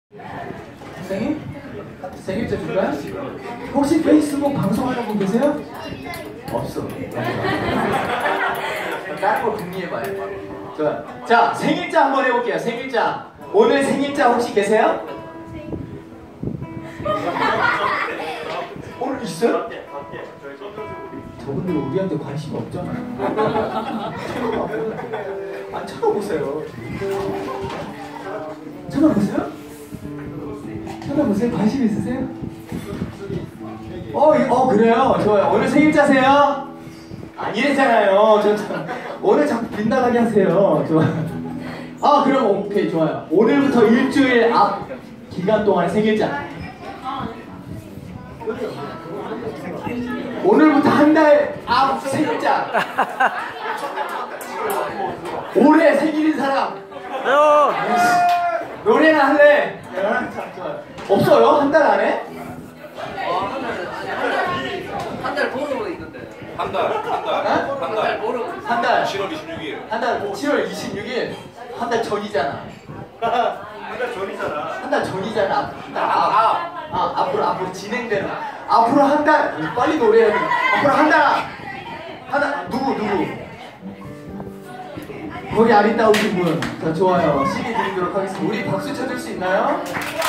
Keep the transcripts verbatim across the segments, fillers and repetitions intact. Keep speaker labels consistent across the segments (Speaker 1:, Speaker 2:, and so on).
Speaker 1: 생일? 생일자 줄까요? 혹시 페이스북 방송하는 분 계세요? 없어. 다른 거 궁리해봐요. 좋아요. 자, 생일자 한번 해볼게요. 생일자. 오늘 생일자 혹시 계세요? 오늘 있어요? 저분들 우리한테 관심 없잖아. 안 쳐다보세요. 쳐다보세요? 쳐다보세요? 관심 있으세요? 어, 어 그래요? 좋아요. 오늘 생일자세요? 아니랬잖아요. 저, 저, 오늘 자꾸 빗나가게 하세요. 좋아요. 아, 그럼 오케이, 좋아요. 오늘부터 일주일 앞 기간 동안의 생일자. 오늘부터 한 달 앞 생일자. 올해 생일인 사람. 노래나 할래? 없어요? 한 달 안에?
Speaker 2: 한 달 모르고 있는데.
Speaker 3: 한 달, 한 달, 한 달,
Speaker 2: 모르고.
Speaker 1: 한 달.
Speaker 3: 칠월 이십육일.
Speaker 1: 한 달, 칠월 이십육일. 한 달 전이잖아.
Speaker 3: 한 달 전이잖아.
Speaker 1: 한 달 전이잖아. 한 달 앞. 아, 앞으로, 앞으로 진행되는. 앞으로 한 달. 빨리 노래해야 돼. 앞으로 한 달. 한 달. 누구, 누구? 거기 아리따우신 분. 자, 좋아요. 시기 드리도록 하겠습니다. 우리 박수 쳐줄 수 있나요?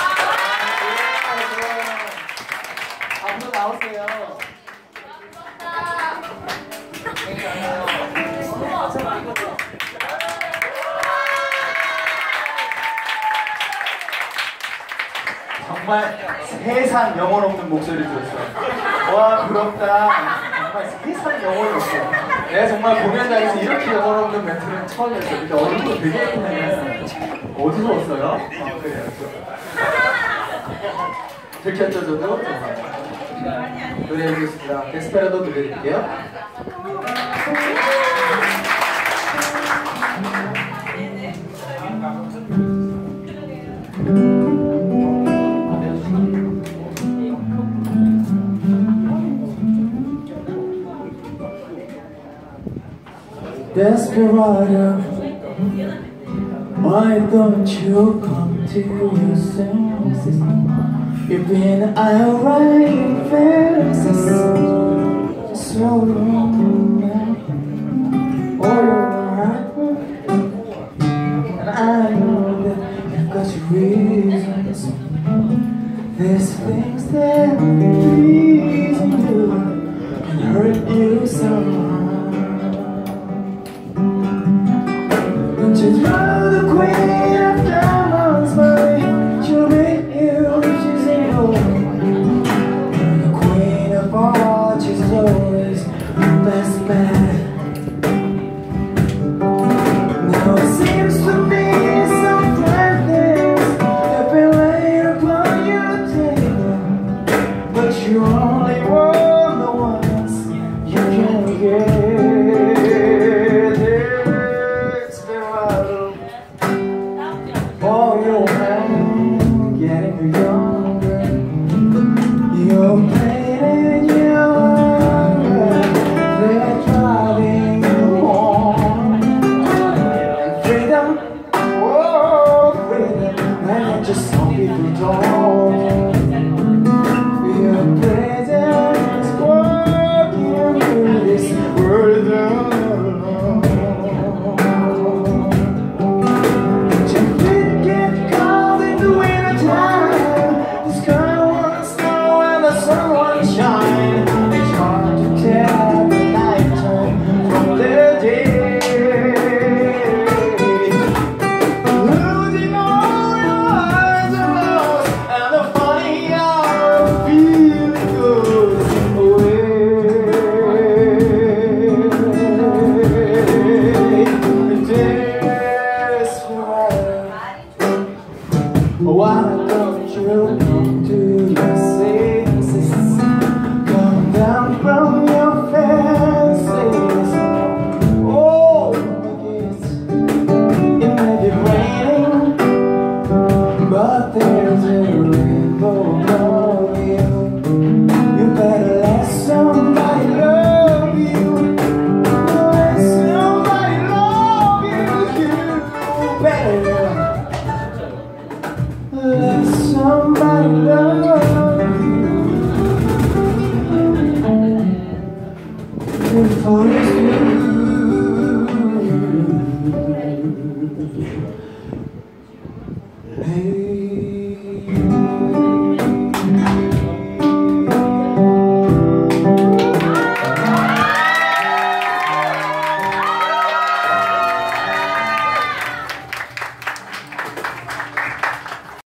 Speaker 1: 앞으로 나오세요. 정말 세상 영혼 없는 목소리 들었어. 와, 부럽다. 정말 세상 영혼이 없어. 내가 정말 공연장에서 이렇게 영혼 없는 멘트는 처음이었어. 근데 얼굴도 되게 예쁘네. 어디서 왔어요? 아, 그래요. 들켰죠, 저도? 노래해보겠습니다. 데스페라도 들려드릴게요. Desperado, why don't you come to your senses? You've been irate faces so long now. Alright, and I know that you've got your reasons. There's things that please you and hurt you somehow. She's the queen of diamonds, but she'll be you, she's evil. The queen of hearts, she's always the best man. Now it seems to me some grand things have been laid upon your table, but you only want the ones you can get. Oh, your hand getting younger, your pain and your hunger, they're driving you on. And freedom, oh freedom, and just some people don't. Your presence walking through this world alone. Why don't you come to your senses? Come down from your fences. Oh, it may be raining, but there's a rainbow above you. You better let somebody love you. Let somebody love you. You better. Let's somebody love. If I was you,